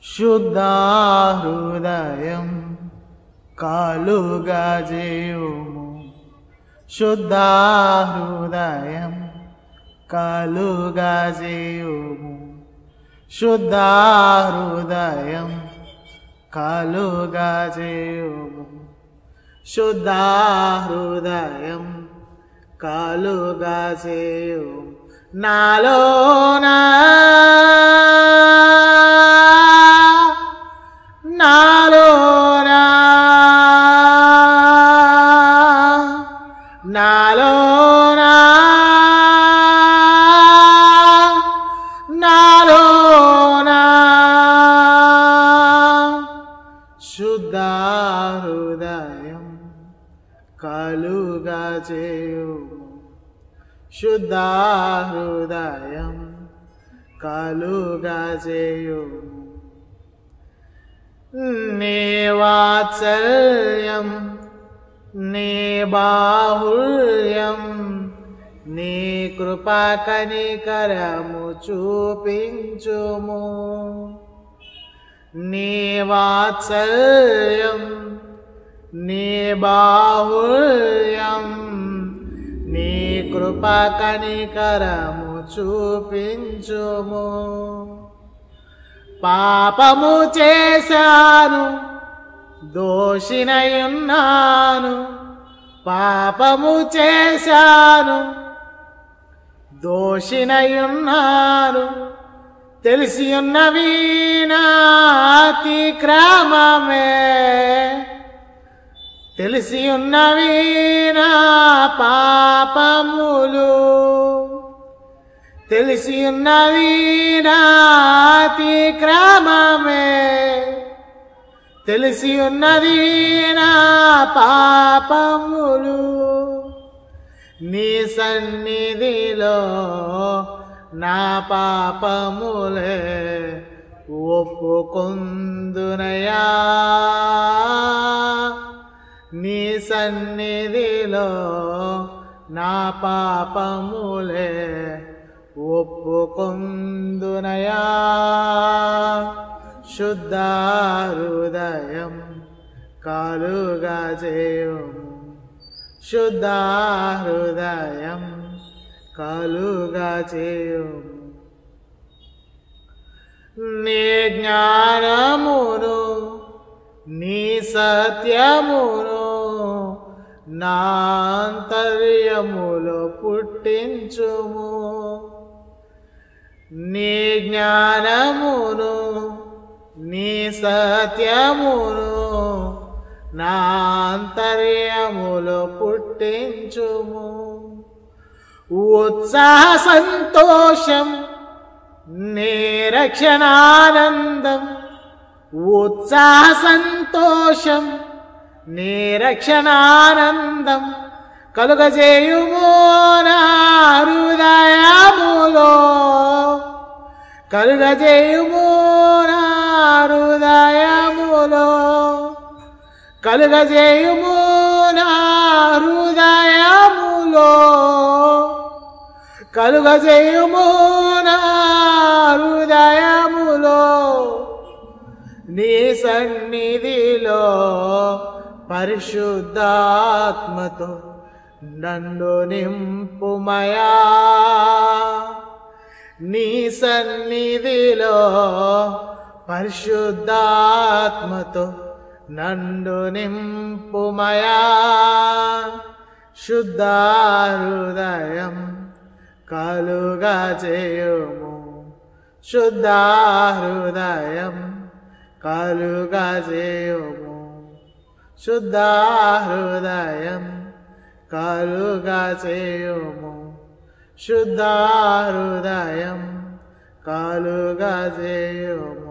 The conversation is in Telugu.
శుద్ధ హృదయం కలుగజేయుము. శుద్ధ హృదయం కలుగజేయుము. శుద్ధ హృదయం కలుగజేయుము. శుద్ధ హృదయం కలుగజేయుము. నాలోనా నాలోనా నాలోనా నాలోనా శుద్ధ హృదయం కలుగజేయుము. శుద్ధ హృదయం కలుగజేయుము. నీ వాత్సల్యం నీ బాహుళ్యం నీ కృపా కనికరము చూపించుము. నీ వాత్సల్యం నీ బాహుళ్యం నీ కృపా కనికరము చూపించుము. పాపము చేశాను దోషినయున్నాను. పాపము చేశాను దోషినయున్నాను. తెలిసి ఉన్నవి నా అతిక్రమమే. తెలిసి ఉన్నవి నా పాపములు. తెలిసి ఉన్నవి నా అతిక్రమమే. తెలిసి ఉన్నది నా పాపములు. నీ సన్నిధిలో నా పాపములే ఒప్పుకొందునయా. నీ సన్నిధిలో నా పాపములే ఒప్పుకొందునయా. శుద్ధ హృదయం కలుగజేయుము. శుద్ధ హృదయం కలుగజేయుము. నీ జ్ఞానమును నీ సత్యమును నా అంతర్యములో పుట్టించుము. నీ జ్ఞానమును నీ సత్యమును నా అంతర్యములో పుట్టించుము. ఉత్సాహ సంతోషం నీ రక్షణానందం. ఉత్సాహ సంతోషం నీ రక్షణానందం కలుగజేయుము నా హృదయములో. కలుగజేయుము నా హృదయములో. కలుగజేయుము నా హృదయములో. కలుగజేయుము నా హృదయములో. నీ సన్నిధిలో పరిశుద్ధాత్మతో నన్ను నింపుమయా. నీ సన్నిధిలో పరిశుద్ధాత్మతో నన్ను నింపుమయా. శుద్ధ హృదయం కలుగజేయుము. శుద్ధ హృదయం కలుగజేయుము. శుద్ధ హృదయం కలుగజేయుము. శుద్ధ హృదయం కలుగజేయుము.